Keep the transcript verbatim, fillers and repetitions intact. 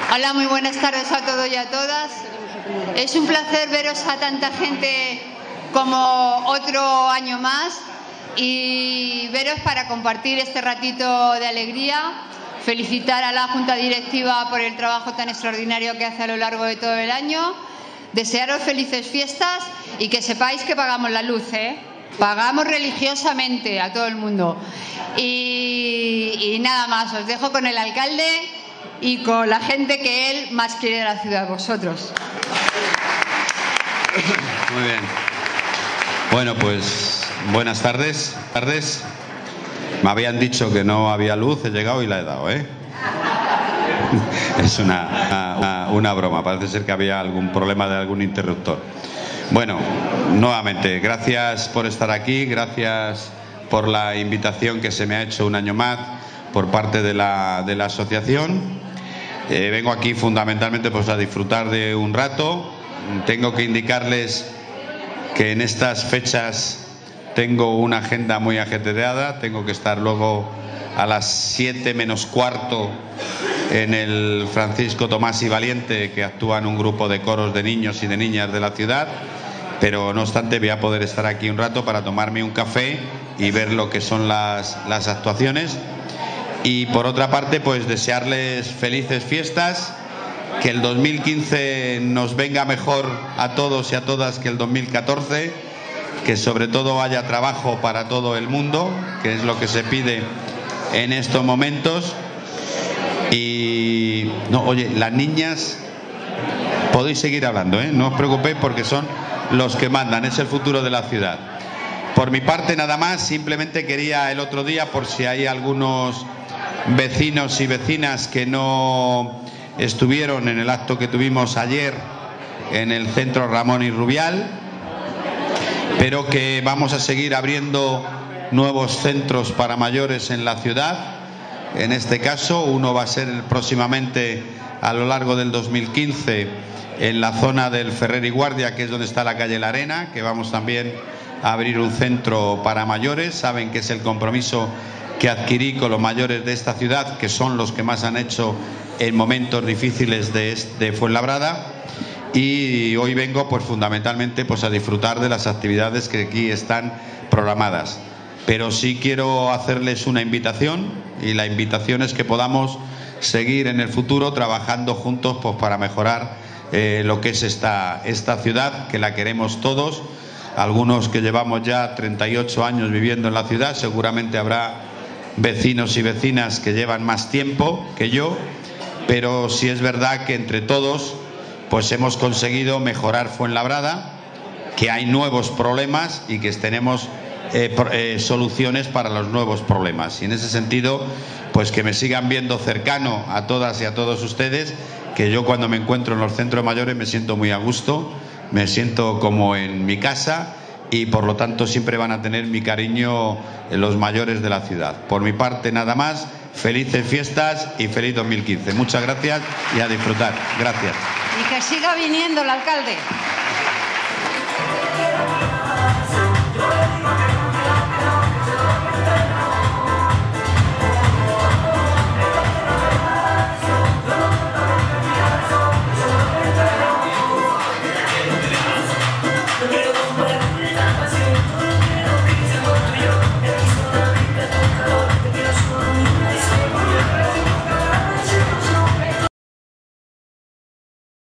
Hola, muy buenas tardes a todos y a todas. Es un placer veros a tanta gente como otro año más y veros para compartir este ratito de alegría. Felicitar a la Junta Directiva por el trabajo tan extraordinario que hace a lo largo de todo el año. Desearos felices fiestas y que sepáis que pagamos la luz, ¿eh? Pagamos religiosamente a todo el mundo. Y, y nada más, os dejo con el alcalde y con la gente que él más quiere de la ciudad, vosotros. Muy bien. Bueno, pues buenas tardes. tardes. Me habían dicho que no había luz, he llegado y la he dado, ¿eh? Es una, una, una broma, parece ser que había algún problema de algún interruptor. Bueno, nuevamente, gracias por estar aquí, gracias por la invitación que se me ha hecho un año más por parte de la, de la asociación. Eh, vengo aquí fundamentalmente pues, a disfrutar de un rato. Tengo que indicarles que en estas fechas tengo una agenda muy ajetreada, tengo que estar luego a las siete menos cuarto en el Francisco Tomás y Valiente, que actúa en un grupo de coros de niños y de niñas de la ciudad, pero no obstante voy a poder estar aquí un rato para tomarme un café y ver lo que son las, las actuaciones. Y por otra parte, pues desearles felices fiestas, que el dos mil quince nos venga mejor a todos y a todas que el dos mil catorce, que sobre todo haya trabajo para todo el mundo, que es lo que se pide en estos momentos. Y no, oye, las niñas podéis seguir hablando, ¿eh? No os preocupéis porque son los que mandan, es el futuro de la ciudad. Por mi parte nada más, simplemente quería el otro día, por si hay algunos vecinos y vecinas que no estuvieron en el acto que tuvimos ayer en el centro Ramón y Rubial, pero que vamos a seguir abriendo nuevos centros para mayores en la ciudad. En este caso, uno va a ser próximamente a lo largo del dos mil quince en la zona del Ferrer y Guardia, que es donde está la calle La Arena, que vamos también a abrir un centro para mayores. Saben que es el compromiso que adquirí con los mayores de esta ciudad, que son los que más han hecho en momentos difíciles de, de Fuenlabrada. Y hoy vengo pues fundamentalmente pues a disfrutar de las actividades que aquí están programadas. Pero sí quiero hacerles una invitación, y la invitación es que podamos seguir en el futuro trabajando juntos pues para mejorar eh, lo que es esta, esta ciudad, que la queremos todos. Algunos que llevamos ya treinta y ocho años viviendo en la ciudad, seguramente habrá vecinos y vecinas que llevan más tiempo que yo, pero sí es verdad que entre todos pues hemos conseguido mejorar Fuenlabrada, que hay nuevos problemas y que tenemos eh, eh, soluciones para los nuevos problemas. Y en ese sentido, pues que me sigan viendo cercano a todas y a todos ustedes, que yo cuando me encuentro en los centros mayores me siento muy a gusto, me siento como en mi casa y por lo tanto siempre van a tener mi cariño en los mayores de la ciudad. Por mi parte nada más, felices fiestas y feliz dos mil quince. Muchas gracias y a disfrutar. Gracias. Y que siga viniendo el alcalde.